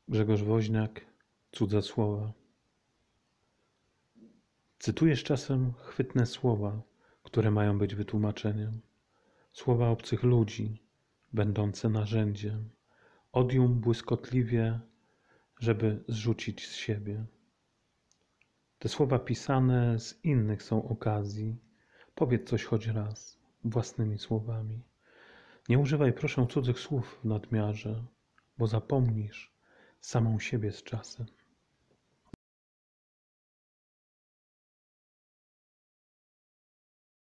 Grzegorz Woźniak, Cudze słowa. Cytujesz czasem chwytne słowa, które mają być wytłumaczeniem. Słowa obcych ludzi, będące narzędziem. Odium błyskotliwie, żeby zrzucić z siebie. Te słowa pisane z innych są okazji. Powiedz coś choć raz, własnymi słowami. Nie używaj, proszę, cudzych słów w nadmiarze, bo zapomnisz samą siebie z czasem.